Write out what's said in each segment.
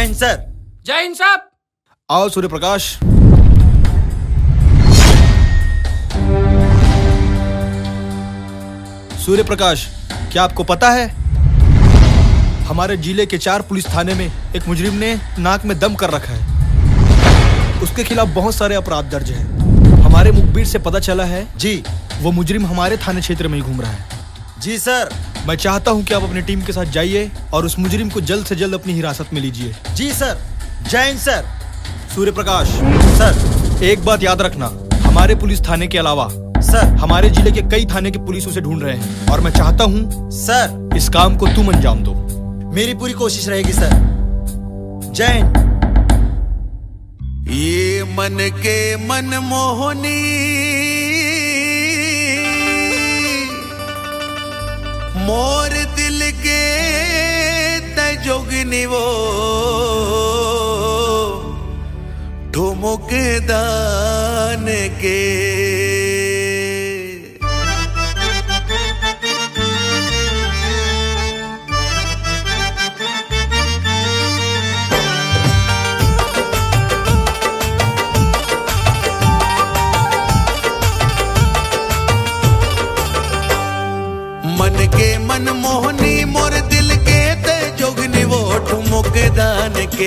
हिंद सर। जय हिंद साहब। आओ सूर्य प्रकाश। सूर्य प्रकाश, क्या आपको पता है हमारे जिले के 4 पुलिस थाने में एक मुजरिम ने नाक में दम कर रखा है। उसके खिलाफ बहुत सारे अपराध दर्ज हैं। हमारे मुखबिर से पता चला है जी, वो मुजरिम हमारे थाने क्षेत्र में ही घूम रहा है। जी सर। मैं चाहता हूं कि आप अपनी टीम के साथ जाइए और उस मुजरिम को जल्द से जल्द अपनी हिरासत में लीजिए। जी सर। जय हिंद सर। सूर्य प्रकाश सर, एक बात याद रखना, हमारे पुलिस थाने के अलावा सर हमारे जिले के कई थाने के पुलिस उसे ढूंढ रहे हैं और मैं चाहता हूं सर इस काम को तुम अंजाम दो। मेरी पूरी कोशिश रहेगी सर। जय हिंद। ये मन के मनमोहनी मोर दिल के तजोगनी वो ठुमुक दान के मन के मनमोहनी मोर दिल के ते जोगनी वो ठुमुक दान के।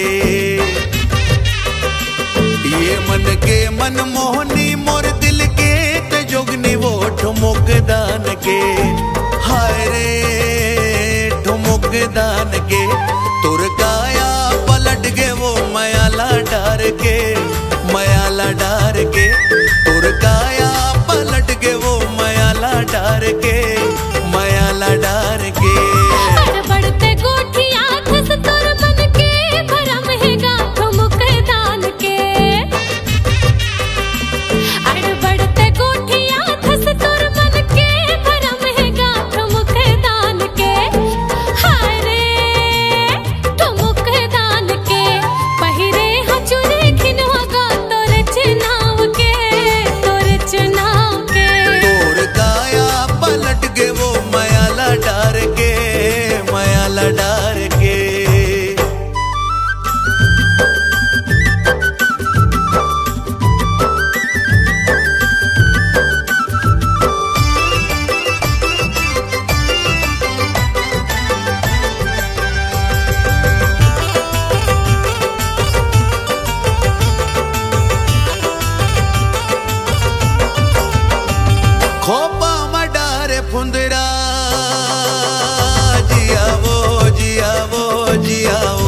ये मन के मनमोहनी मोर दिल के ते जोगनी वो ठुमुक दान के। हाय रे ठुमुक दान के तुर काया पलट के वो मयाला डार के, मयाला डार के तुर काया पलट के वो मयाला डार के, मयाला डार के। बढ़ते गोठिया धस तोर मन के भरम है गाठो मुख दान के। अड़ बढ़ते गोठिया धस तोर मन के भरम है गाठो मुख दान के। हाय रे ठुमुक दान के पहिरे हचुरे खिनवा गा तोर चुनाव के, तोर चुनाव के। तोर काया पलट के वो मयाला डार के, मयाला डार के। खोपा मडारे फुंदरा जियावो जियावो जियावो।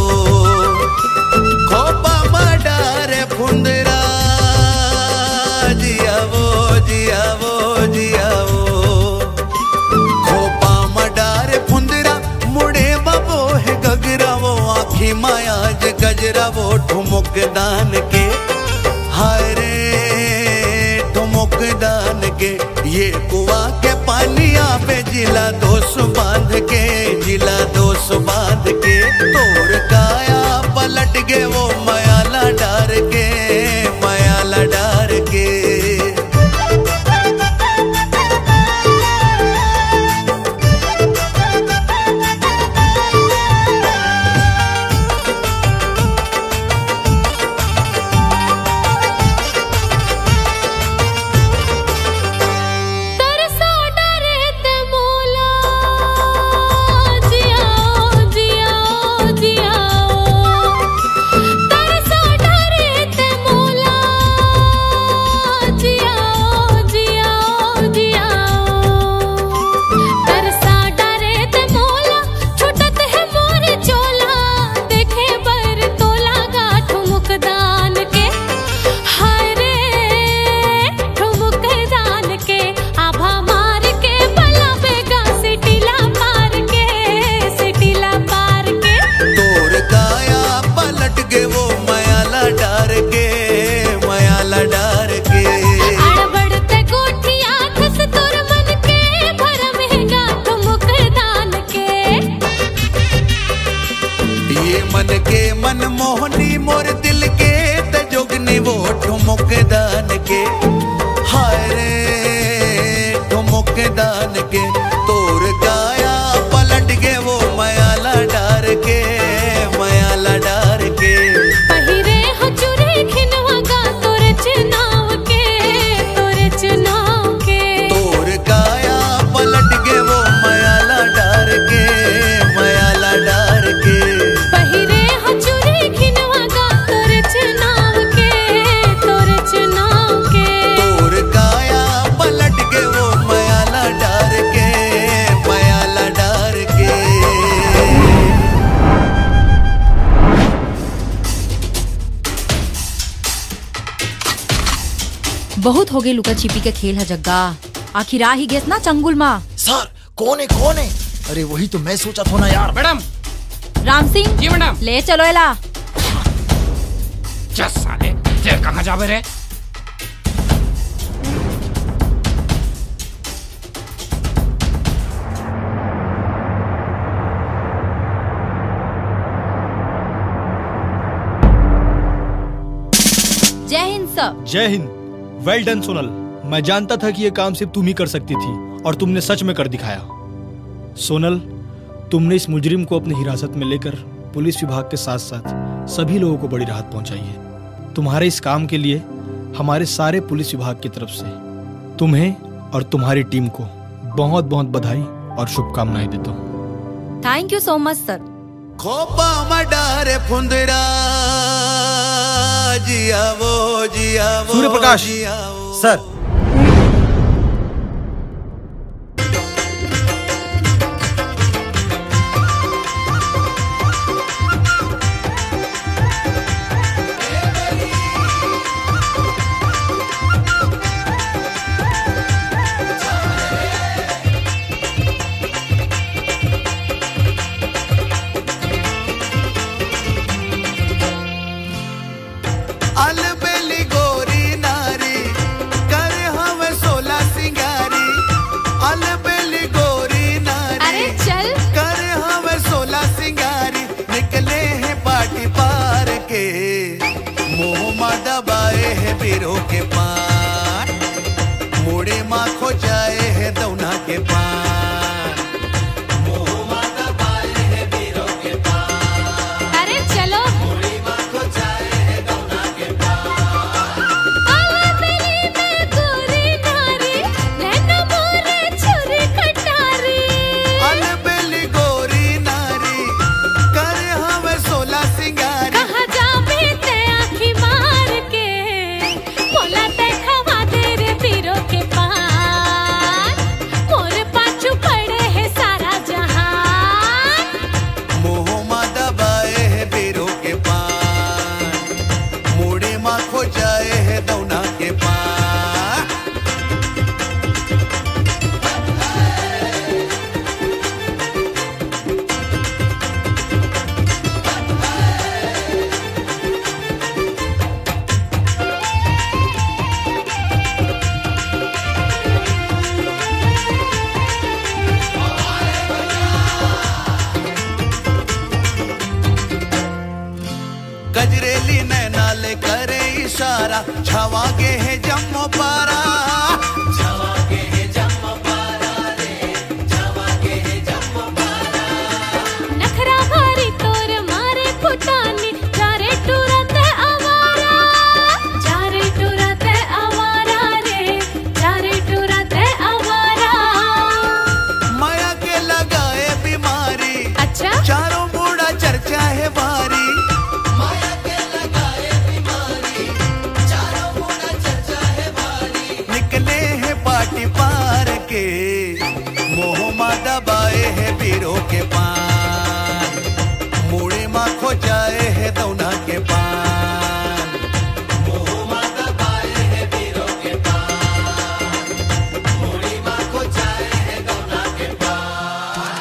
खोपा मडारे फुंदरा जियावो जियावो जियावो। खोपा मडारे फुंदरा मुड़े बबो है गगरा वो आँखी मायाज गजरा वो ठुमुक दान के। हाय रे ठुमुक दान के ये कुआ के पानिया पे जिला 200 बांध के, जिला 200 बांध के। तोर काया पलट के वो मयाला डार के, मयाला डार के। तरसा डरे ते मोला जियाओ जियाओ जियाओ। तरसा डरे ते मोला जियाओ जियाओ जियाओ। तरसा डरे ते मोला छुटत है मोर चोला देखे बर तोला गाठो मुख दान के। हाय रे ठुमुक दान के आभा मार के बला बेगा सिटिला पार के, सिटिला पार के। तोर काया पलट के वो मयाला डार के, मयाला डार के। अड़ बढ़ते गोठिया धस तोर मन के भरम है गाठो मुख दान के। ये मन के मनमोहनी मोर दिल के तजोगनी वो ठुमुक दान के। हाय रे ठुमुक दान के तोर काया पलट के वो मयाला डार के, मयाला डार के। बहुत हो गए लुका छिपी के खेल है जग्गा। आखिर आ ही गेस ना चंगुल माँ। सर कौन है? अरे वही तो मैं सोचा था ना यार। मैडम। राम सिंह जी मैडम। ले चलो एला। चल साले ते कहाँ जावे रे? जय हिंद सर। जय हिंद। वेल डन सोनल। मैं जानता था कि यह काम सिर्फ तुम ही कर सकती थी और तुमने सच में कर दिखाया। सोनल, तुमने इस मुजरिम को अपनी हिरासत में लेकर पुलिस विभाग के साथ साथ सभी लोगों को बड़ी राहत पहुंचाई है। तुम्हारे इस काम के लिए हमारे सारे पुलिस विभाग की तरफ से तुम्हें और तुम्हारी टीम को बहुत बहुत बधाई और शुभकामनाएं देता हूँ। थैंक यू सो मच सर। खोपा मडारे फुंदरा जिया वो सूर्य प्रकाश सर। अलबेली गोरी नारी कर हवे सोला सिंगारी। अलबेली गोरी नारी अरे चल। कर हवे सोला सिंगारी। निकले हैं पार्टी पार के मुँह दबाए है बीरो के पार। मुड़े माँ खो जाए है दौना के पार। मुँह दबाए है बीरो के पार। अरे चलो। मुड़ी माँ खो जाए है दौना के पार। अलबेली में गोरी नारी नैनो मोरे छुरी कटारी। अलबेली गोरी नारी कर हवे सोला सिंगारी। कहाँ जावे ते आँखी मार के बोला ते खवा दे रे पीरो के पार। मोर पाछू पड़े है सारा जहान। मुँह दबाए है बीरो के पार। मुड़े माँ खो जाए है दौना के पार। गजरेली नैनाले करे इशारा। छवागे है जम्मो पारा। छवागे है जम्मो पारा रे। छवागे है जम्मो पारा। नखरा भारी तोर मारे फुटानी। चारे टुरते आवारा। चारे टुरते आवारा रे। चारे टुरते आवारा। माया के लगाए बीमारी। अच्छा। चारों बूढ़ा चर्चा है भारी। माया के लगाए बीमारी। चारों बूढ़ा चर्चा है भारी। निकले हैं पार्टी पार के मोह दबाए है बीरो के पार। मुड़े माँ खो जाए है दौना के पार। मोह दबाए है बीरो के पार। मुड़ी माँ खो जाए है दौना के पार।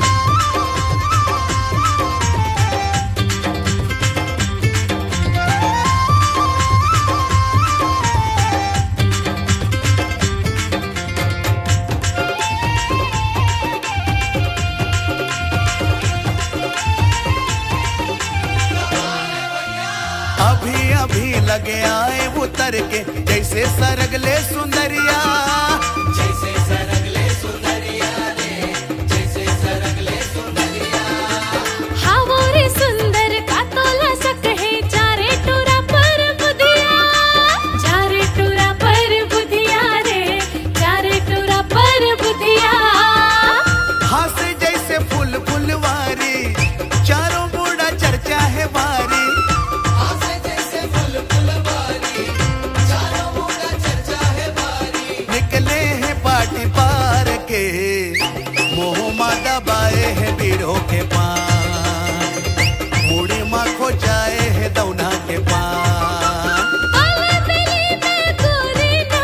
अभी अभी लगे आए उतर के जैसे सरगले सुंदरिया। जैसे सरगले सुंदरिया रे। जैसे सरगले सुंदरिया। हावो रे सुंदर का तोला सक है। चारे टुरा पर बुधिया। चारे टुरा पर बुधिया रे। चारे टुरा पर बुधिया। हाथ जैसे फूल फुलवारी। चारों बूढ़ा चर्चा है भारी। हाथ जैसे फूल फुलवारी। चारों बूढ़ा चर्चा है भारी। निकले हैं पार्टी पार के मोह दबाए है बीरो के पार। मुड़ी माँ खो जाए है दौना के पार। अलबेली में गोरी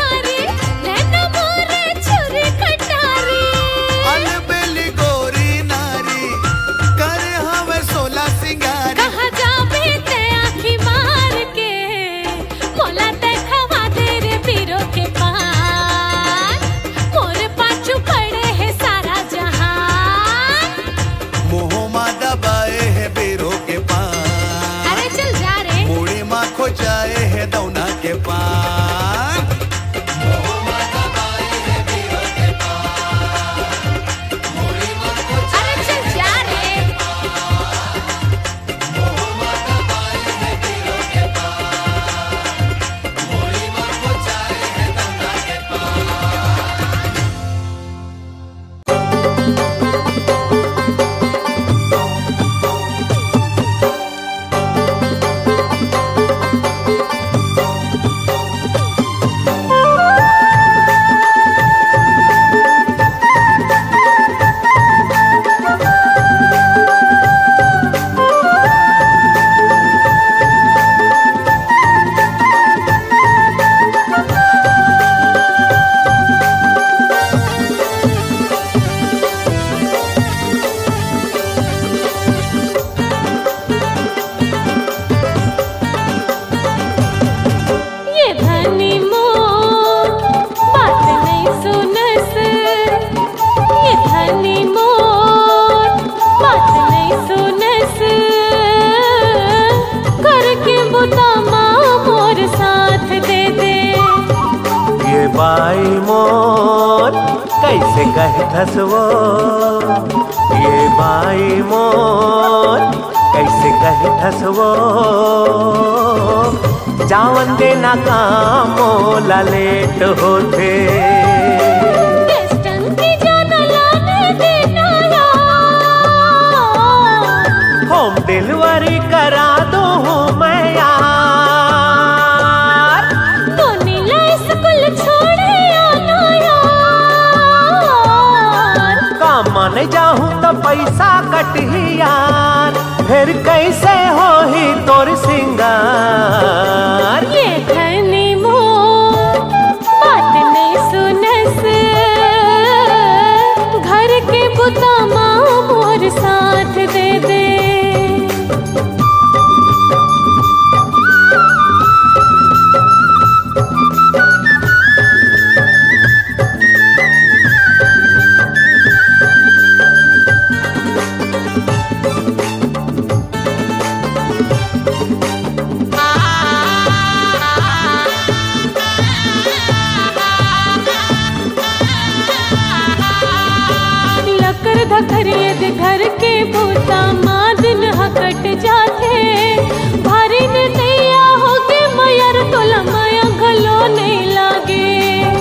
बाई मोर कैसे कहथस वो, ये बाई मोर कैसे कहथस वो, जावन देना काम मोला लेट होते। होम डिलीवरी करा दो हूँ मैं यार, तो नीला स्कूल छोड़े आना यार, काम माने जाऊँ तो पैसा कट ही यार, फिर कैसे हो ही तोर सिंगार। ये धनी मोर बात नहीं सुनस, घर के बुता माँ मोर साथ दे दे। घर के भूता माँ दिन हकट जाते, भारी ने तैया हो के मयर तो लमाया गलो नहीं लागे।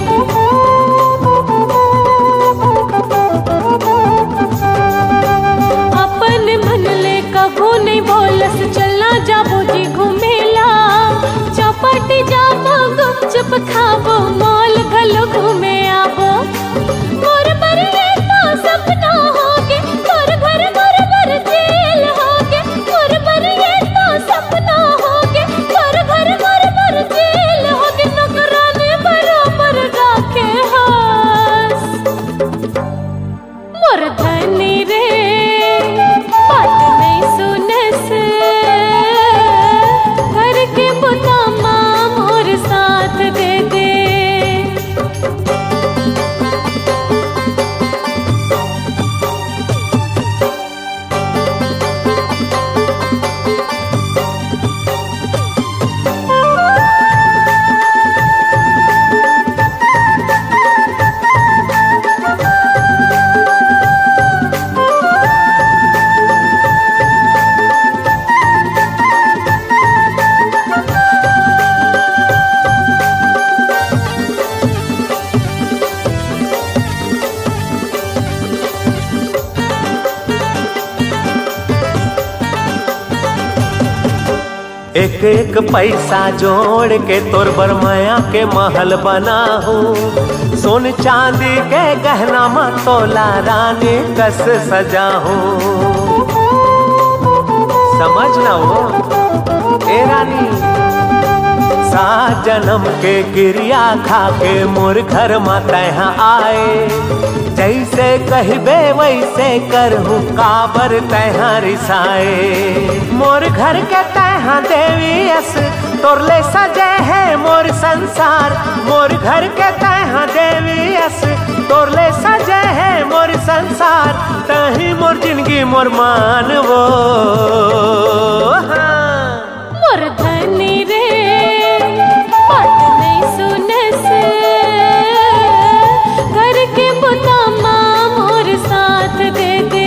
अपन मन ले कभू नहीं बोलस, चलना जाबो जी घूमेला, चौपाटी जाबो गुपचुप खाबो, मॉल गलो घूमे आबो। मोर पर ये तो सपना होगे, मोर घर मोर पर जेल होगे, मोर पर ये तो सपना होगे, मोर घर मोर पर जेल होगे, नौकरानी बराबर राखे हास। मोर धनी रे बात नहीं सुनस, घर के बुता माँ मोर साथ दे दे। एक एक पैसा जोड़ के तोर बरमाया के महल बना हूँ, सोन चांदी के गहना में तोला रानी कस सजा हूँ। समझ ना वो ए रानी, 7 जन्म के क्रिया खा के मोर घर में तहाँ आए, जैसे कहबे वैसे करहूँ काबर तहाँ रिसाए। मोर घर के तहाँ देवी अस तोरले सजे है मोर संसार, मोर घर के तहाँ देवी अस तोरले सजे है मोर संसार, तही मोर जिंदगी मोर मानवो। हाँ। मोर धनी रे बात नहीं सुनस, घर के बुता माँ मोर साथ दे दे।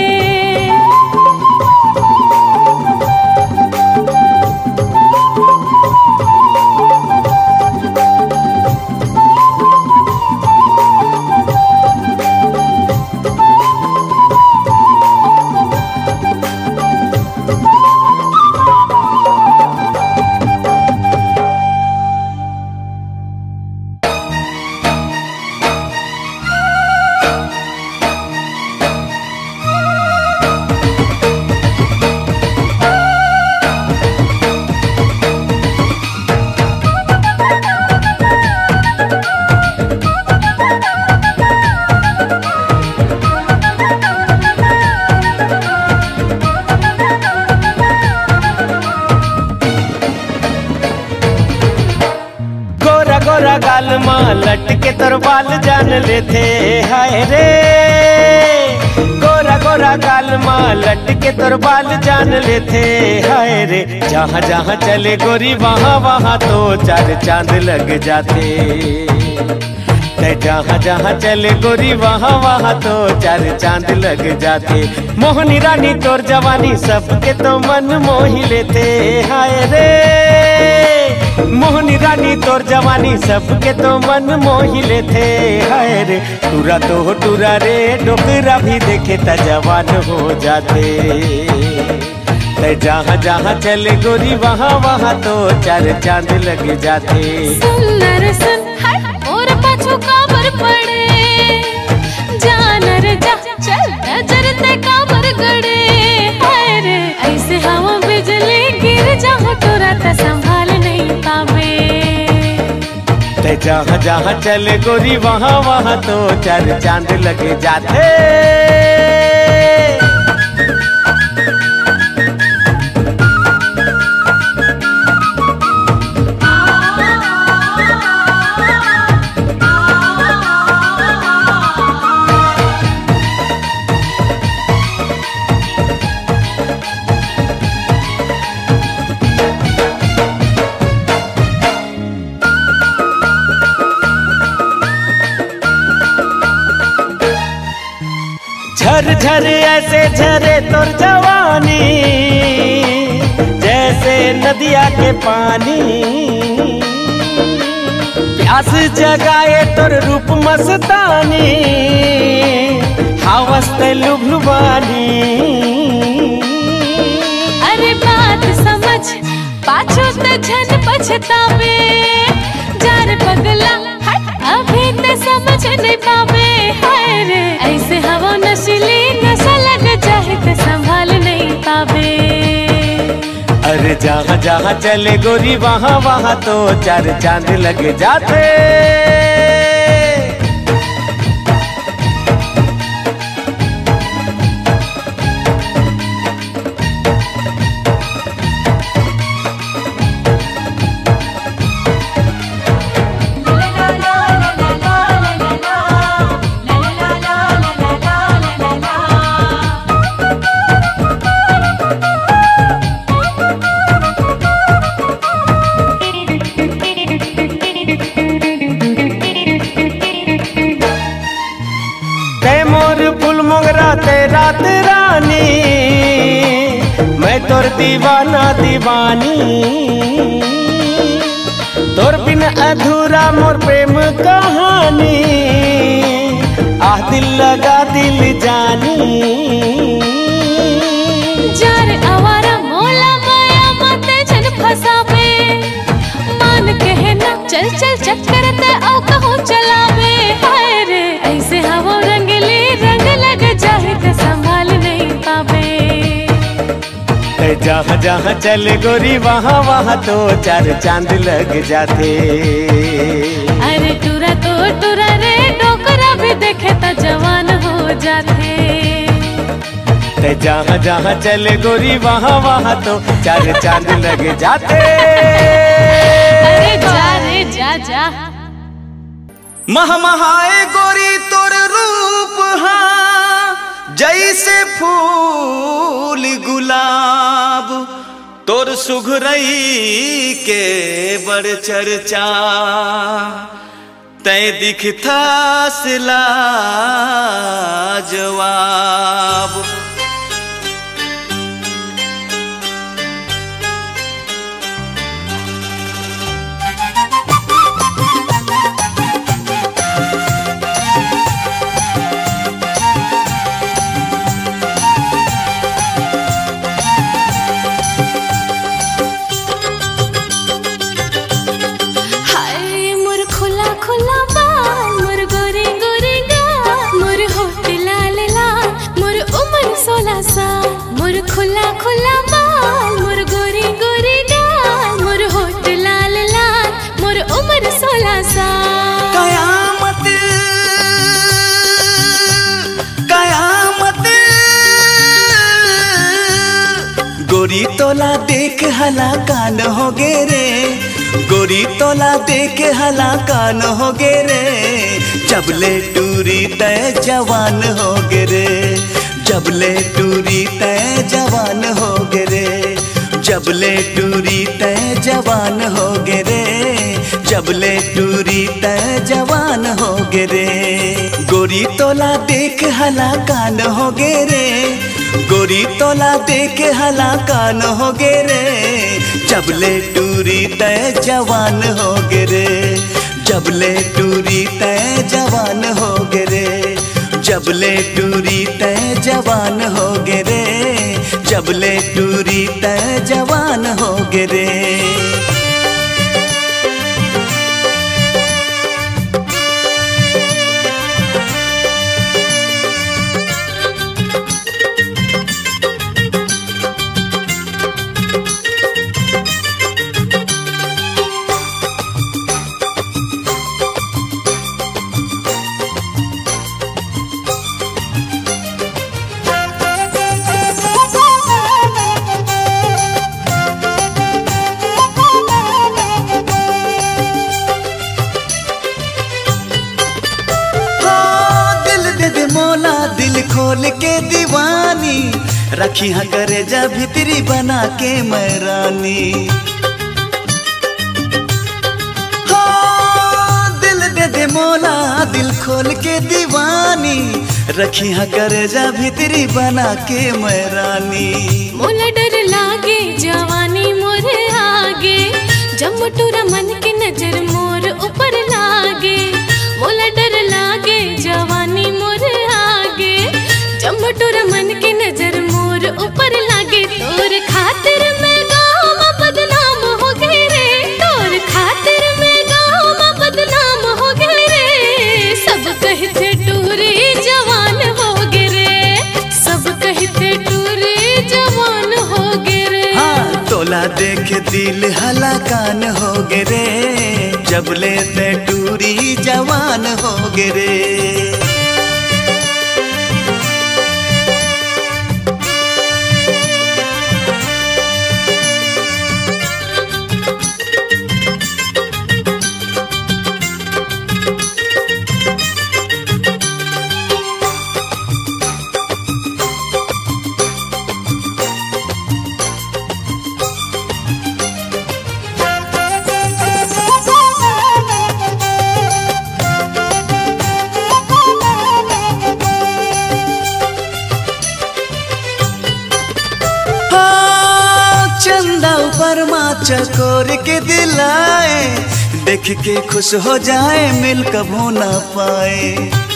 गोरा गाल माँ लटके तोर बाल जान लेते हाय रे, गोरा गोरा गाल माँ लटके तोर बाल जान लेते हाय रे, जहाँ जहाँ चले गोरी वहाँ वहाँ तो 4 चांद लग जाते। जहाँ जहाँ चले गोरी वहाँ वहाँ तो चार चांद लग जाते। मोहनी रानी तोर जवानी सबके तो मन मोही लेते। हाय रे मोहनी रानी तोर जवानी सबके तो मन मोही लेते। हाय रे टूरा तो टूरा रे डोकरा भी देखे त जवान हो जाते। जहाँ जहाँ चले गोरी वहाँ वहाँ तो चार चांद लग जाते। सुंदर सुन और पाछू काबर पड़े जानर जा चल नजर ते काबर गड़े। हाय रे ऐसे हवा बिजली गिर जाओ तोरा त संभाल नहीं पावे। जहाँ जहाँ चले गोरी वहाँ वहाँ तो चार चांद लग जाते। झर झर ऐसे झरे तोर जवानी जैसे नदिया के पानी। प्यास जगाए तोर रूप मस्तानी हावस ते लुभलुबानी। अरे बात समझ पाछू ते झन पछतावे। जार पगला अभी ते समझ नहीं पावे। हाय रे ऐसे हवा नशीली नशा लग जाए तो संभाल नहीं पावे। अरे जहाँ जहाँ चले गोरी वहाँ वहाँ तो चार चांद लग जाते। रात रानी मैं तोर दीवाना दीवानी। तोर बिन अधूरा मोर प्रेम कहानी। आह दिल लगा दिल जानी। जार आवारा मोला माया मते जन फसावे। मान कहे ना चल चल चक्कर ते औ कहूँ चलावे। हाय रे ऐसे हवा रंगली रंग लग जाए तो संभाल नहीं पावे। जहाँ जहाँ चले गोरी वहाँ वहाँ तो चार चांद लग जाते। अरे टूरा तो टूरा रे डोकरा भी देखे तो जवान हो जाते। जहाँ जहाँ चले गोरी वहाँ वहाँ तो चार चांद लग जाते। अरे जा रे जा जा। महमहाए गोरी तोर रूप हाँ जैसे फूल गुलाब। तोर सुघरई के बड़ चर्चा तै दिखता सिला जवाब। मोर खुला खुला बाल मोर गोरी गोरी गाल मोर होठ लाल लाल मोर उम्र 16 साल। कयामत कयामत गोरी तोला देख हला कान हो गे रे। गोरी तोला देख हला कान हो गे रे। जबले टूरी तय जवान हो गे रे। जबले टूरी तय जवान हो गे रे। जबले टूरी तय जवान हो गे रे। जबले टूरी तय जवान हो गे रे। गोरी तोला देख हला कान हो गे रे, गोरी तोला देख हला कान हो गे रे। जबले टूरी तय जवान हो गे रे, जबले टूरी तय जवान हो गे रे, जबले टूरी तय जवान हो गे रे, जबले टूरी तय जवान हो गे रे। दिल खोल के दीवानी रखी हाँ करे जा भितरी बना के मैं रानी। हो दिल दे दे मोला दिल खोल के दीवानी रखी हाँ करे जा भितरी बना के मैं रानी। मोला डर लागे जवानी मोर आगे, जब मुटुरा मन की नजर मोर ऊपर लागे। मोला डर लागे जवानी मोर आगे, जब मुटुरा मन की नजर मोर ऊपर लागे। तोर खातिर मैं गाँव में बदनाम हो गए रे, तोर खातिर मैं गाँव में बदनाम हो गए रे। सब कहते टूरी जवान हो गए रे, सब कहते टूरी जवान हो गए रे। हाँ तोला देख दिल हला कान हो गे रे, जबले ते टूरी जवान हो गे रे। चकोर के दिलाए देख के खुश हो जाए, मिल कभू ना पाए।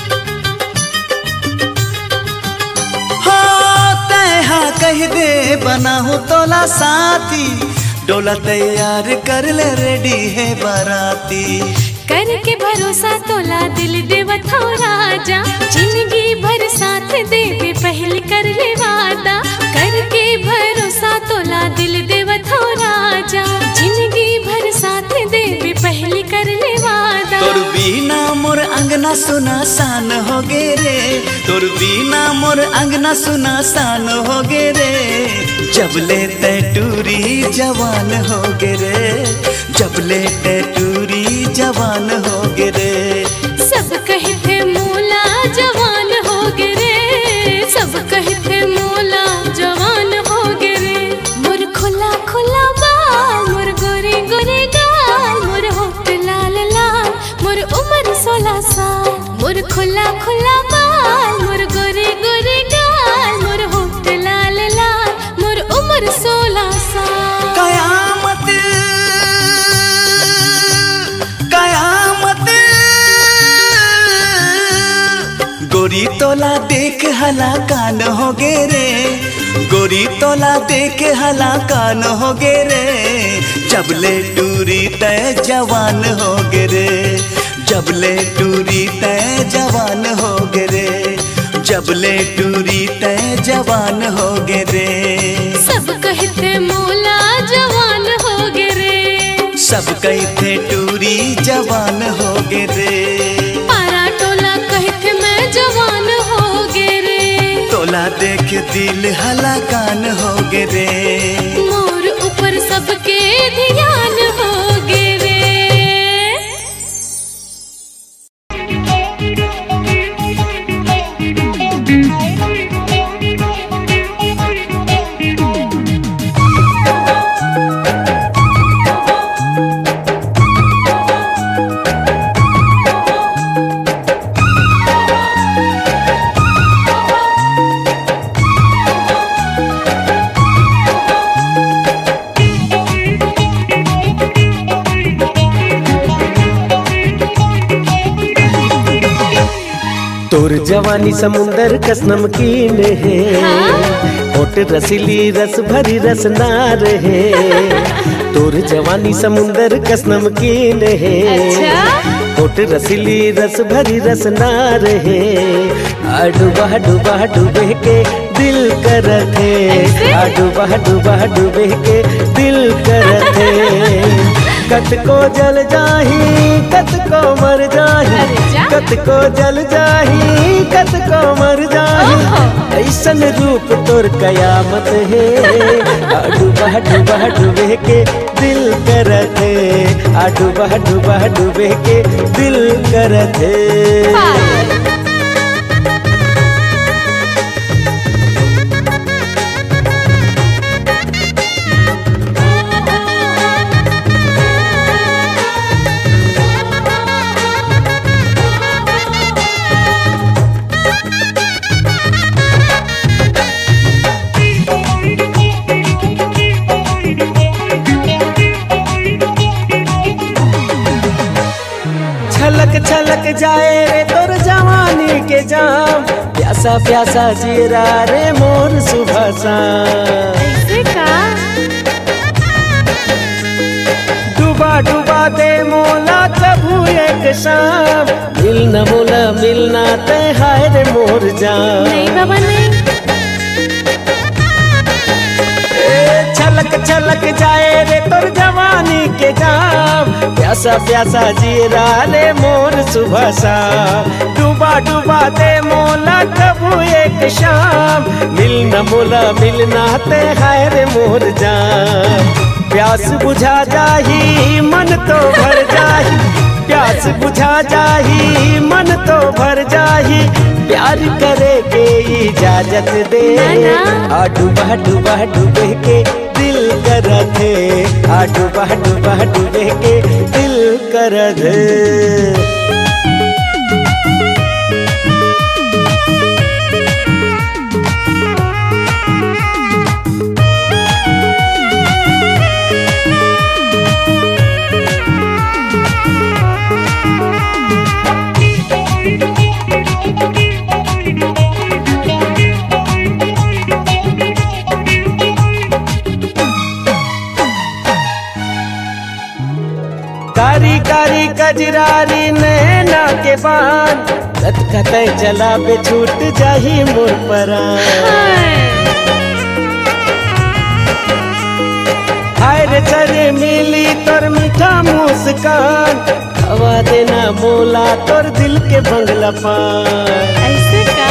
हो तैहा कह दे बना हो तोला साथी, डोला तैयार कर ले रेडी है बाराती। करके भरोसा तोला दिल देवत हो राजा, जिंदगी भर साथ देवे पहले कर ले वादा। करके भरोसा तोला दिल देवत हो राजा, जिंदगी भर साथ देवे पहले कर ले वादा। तोर बिना मोर अंगना सुना सान हो गे रे, तोर बिना मोर अंगना सुना सान हो गे रे। जबले ते टूरी जवान हो गे रे, जबले ते टूरी जवान हो गे रे। सब कहते मोला जवान हो गे रे, सब कहते मोला जवान हो गे रे। मोर खुला खुला बाल, मोर गोरे गोरे गाल, मोर होठ लाल लाल, मोर उम्र 16 साल। मोर खुला खुला बाल, मोर गोरे गोरे गाल, मोर होठ लाल लाल, मोर उम्र 16 साल। कयामत कयामत गोरी तोला देख हला कान हो गे रे, गोरी तोला देख हला कान हो गे रे। जबले टूरी तय जवान हो गे रे, जबले टूरी तय जवान हो गे रे, जबले टूरी तय जवान हो गे रे। सब कहते मोला जवान हो गे रे, सब कहते टूरी जवान हो गे रे। पारा टोला कहते मैं जवान हो गे रे, तोला देख दिल हला कान हो गे रे। मोर ऊपर सबके ध्यान हो गे रे। जवानी समुंदर कस नमकीन है, होठ रसीली रस भरी रस नार है। तोर जवानी समुंदर कस नमकीन है, होठ रसीली रस भरी रस नार है। डूबा डूबा डूबे के दिल करत है, डूबा डूबा डूबे के दिल करत है। कत को जल जाही कत को मर जाही, कत को जल जाही कत को मर जाही। ऐसन रूप तोर कयामत है, डूबा डूबा डूबे के दिल करत है, डूबा डूबा डूबे के दिल करत है। छलक छलक जाए रे तोर जवानी के जाम, प्यासा प्यासा जीरा रे मोर सुबह शाम। डूबा डूबा दे मोला कभू एक शाम, मिलना मोला मिलना ते हाय रे मोर जान। नहीं बाबा नहीं। छलक छलक जाए रे तोर जवानी के जाम, प्यासा प्यासा जीरा रे मोर सुबह शाम। डूबा डूबा दे मोला कबू एक शाम, मिलना मोला मिलना ते हाय रे मोर जान। प्यास बुझा जाही मन तो भर जाही, प्यास बुझा जाही मन तो भर जाही। प्यार करे के इजाजत दे, डूबा डूबा डूबे के दिल करत है, डूबा डूबा डूबे के दिल करत है। कारी कारी कजरारी नैना के बान, कत कतै चला पे छूट जाही मोर परान। हाय रे चरे मिली तोर मीठा मुस्कान, हवा देना मोला तोर दिल के बंगला पान। ऐसे का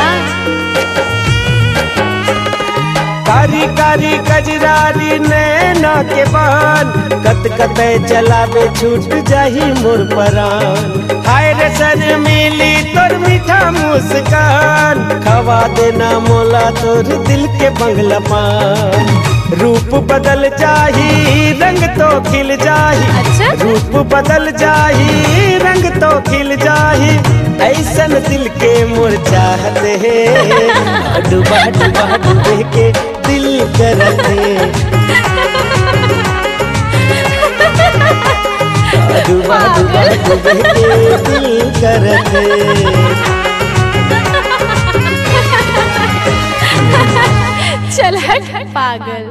कारी कारी कजरारी नैना के बान, कत कतै चलावे छूट जाही मोर परान। हाय रे सर मिली तोर मीठा मुस्कान, खवा देना मोला तोर दिल के बंगला पान। रूप बदल जाही रंग तो खिल जाही, रूप बदल जाही रंग तो खिल जाही। ऐसन दिल के मोर चाहत है, डूबा डूबा डूबे के दिल करत है, डूबा डूबा डूबे के दिल करत है। चल हट पागल।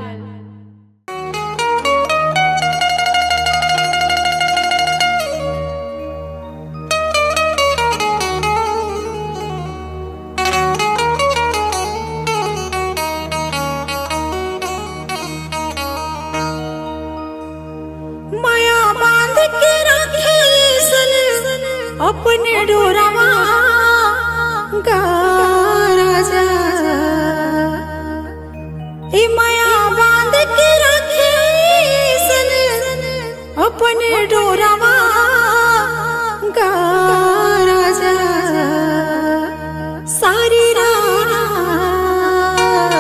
माया बांध के रखे सन अपने डोरवा गा राजा, ए माया बांध के रखे सन अपने डोरवा गा राजा। सारी रात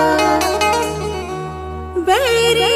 बैरी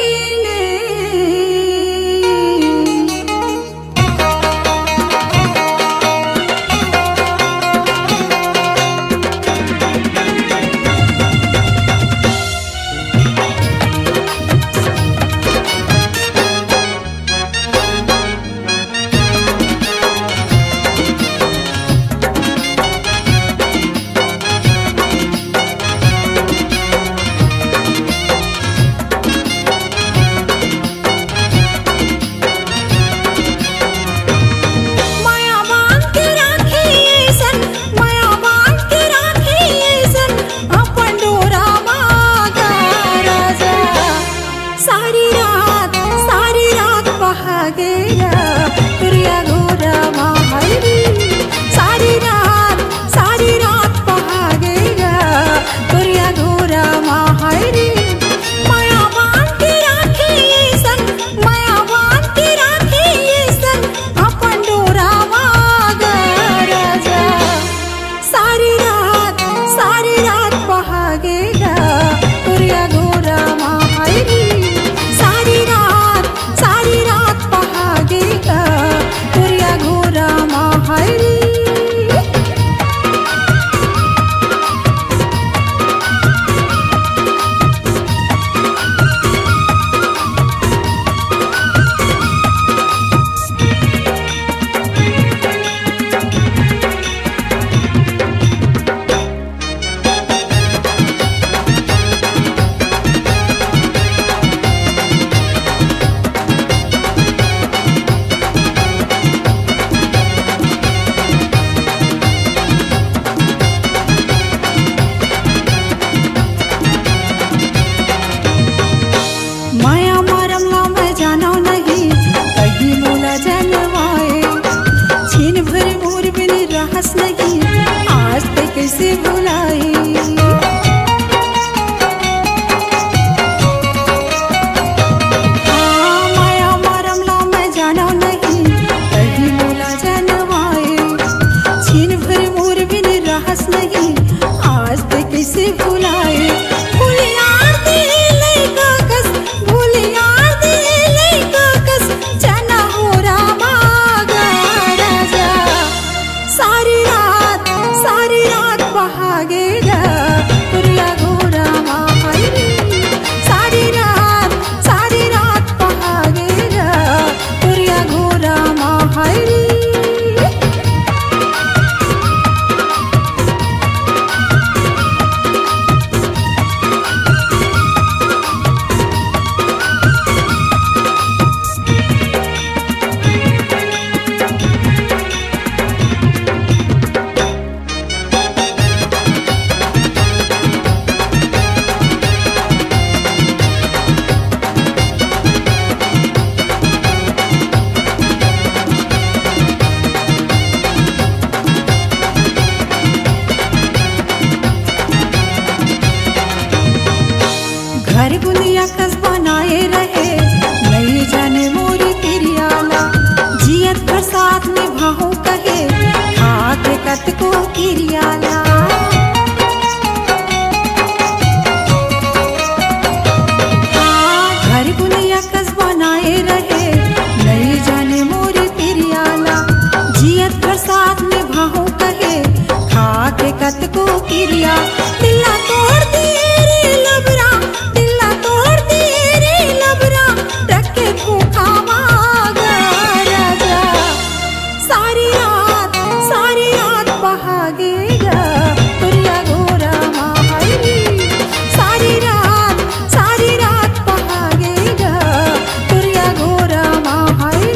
किरिया दिल्ला तोड़ दिए रे लबरा दिल्ला तोड़ दिए रे लबरा रखे भूखा मांगा राजा सारी रात बहागेगा तुरिया गोरा माहरी सारी रात बहागेगा तुरिया गोरा माहरी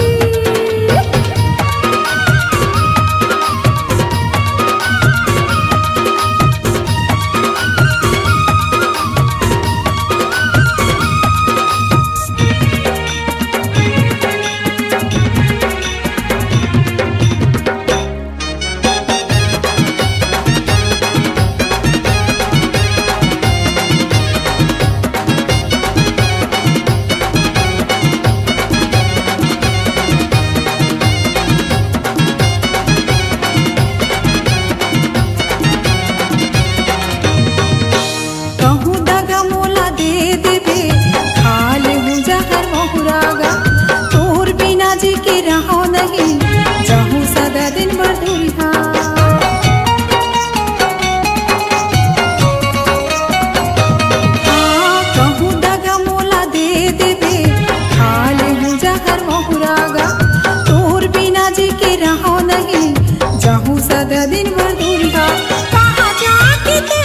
दिन भर दूरिया कहाँ जाके ते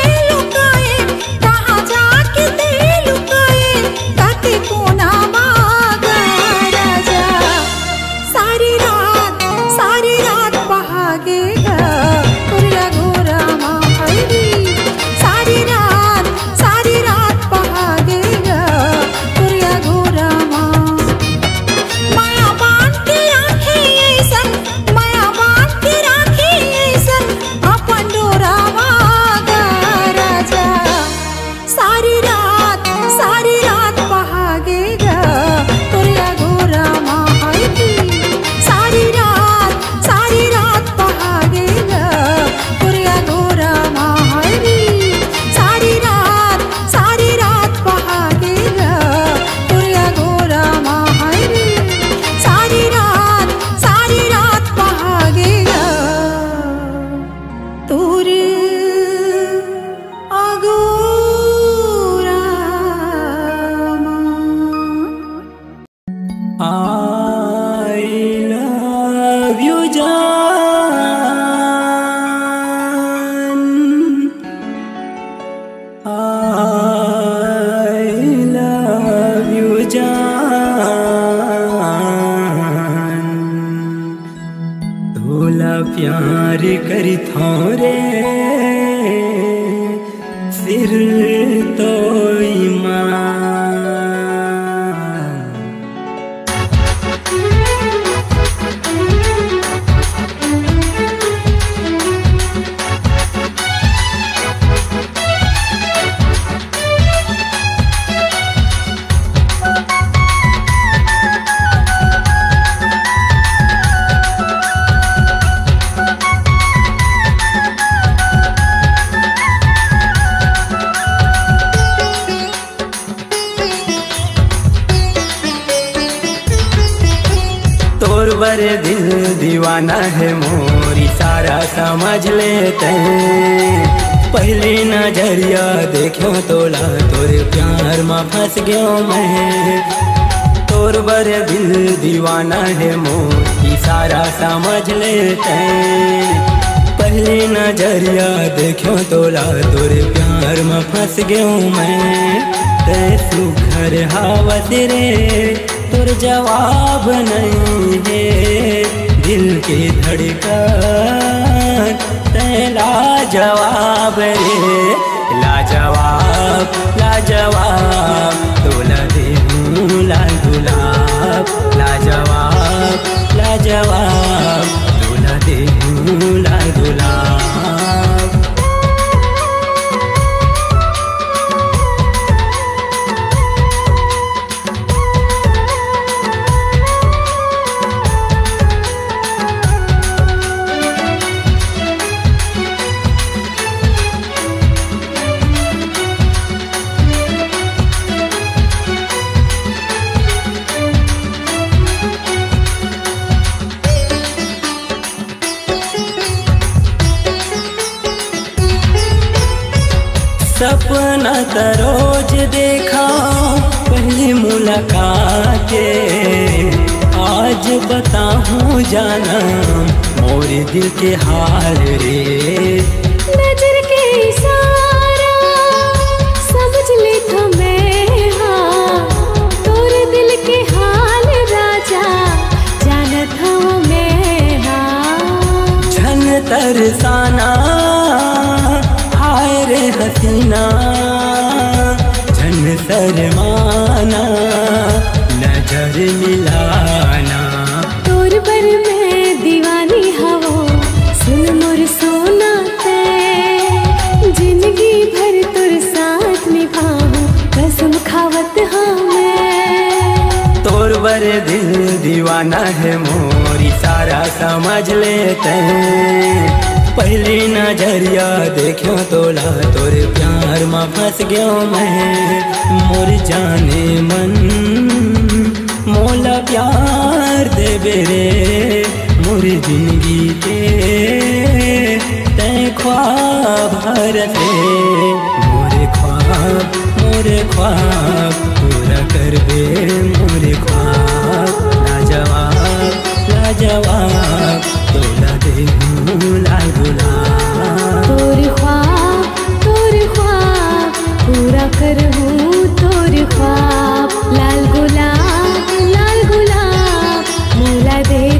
लुकाए ताते कोना मांगा राजा सारी रात बहागेगा तुरिया गोरा माहरी सारी रात बहागेगा तुरिया गोरा माया बांध के राखे ऐसन माया बांध के राखे ऐसन अपन डोरावा गा राजा सारी रात बहागेगा तुरिया गोरा माहरी सारी रात बहागेगा तुरिया गोरा माहरी सारी रात बहागेगा तुरिया गोरा माहरी सारी रात बहागेगा तुरी अगोरा I love you जान I love you जान तोला प्यार करी थोरे सिर तो ईमान तोर बरे दिल दीवाना है मोरी सारा समझ लेते हैं पहले नजरिया देखो तोला तोरे प्यार में फंस गयो मैं तोर बरे दिल दीवाना है मोरी सारा समझ लेते हैं पहले नजरिया देखो तोला तोरे प्यार में फंस गयो मैं ते सुखर हावत रे तोर जवाब नहीं है दिल की धड़कन तेला जवाब रे लाजवाब तोला देहूँ लाल गुलाब लाजवाब तोला देहूँ लाल गुलाब न त रोज देखा पहली मुलाकात आज बताऊं जाना मोरे दिल के हाल रे। नजर के इशारा समझ ले था मैं हाँ तोरे दिल के हाल राजा जानत हूँ मैं हाँ। झन तरसाना हाय रे हसीना झन शर्माना नजर मिलाना। तोर पर मैं दीवानी हवो सुन मोर सोना ते जिंदगी भर तोर साथ निभाऊं कसम खावत हाँ मैं। तोर बर दिल दीवाना है मोरी सारा समझ लेते पहली नजरिया देखो तोला तोरे प्यार में फंस गयो मैं। मोर जाने मन मोला प्यार दे बेरे मोर जिंदगी के तै ख्वाब हरते मोरे ख्वाब पूरा कर बे मोरे ख्वाब लाजवाब तोला दे लाल गुलाब। तोर ख्वाब पूरा करहूँ तोर ख्वाब लाल गुलाब मोला दे